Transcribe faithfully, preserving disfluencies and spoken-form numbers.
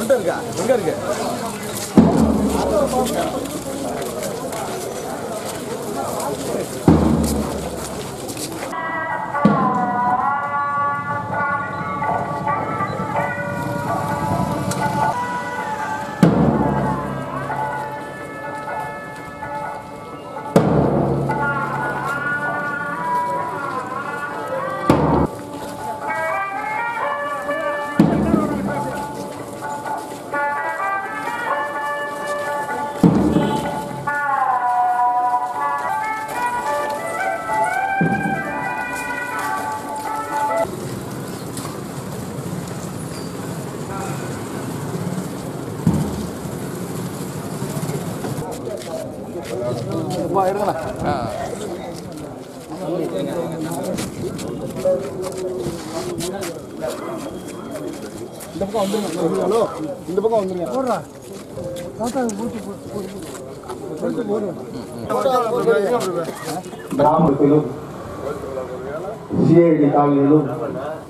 உங்கள்கிட்ட இருக்கா? எங்கே இருக்கு? இருங்களா? இந்த பக்கம் வந்துருங்க. ஹலோ, இந்த பக்கம் வந்துருங்க. போடுறா கிராமத்திலும் சிஐடி காலனியிலும்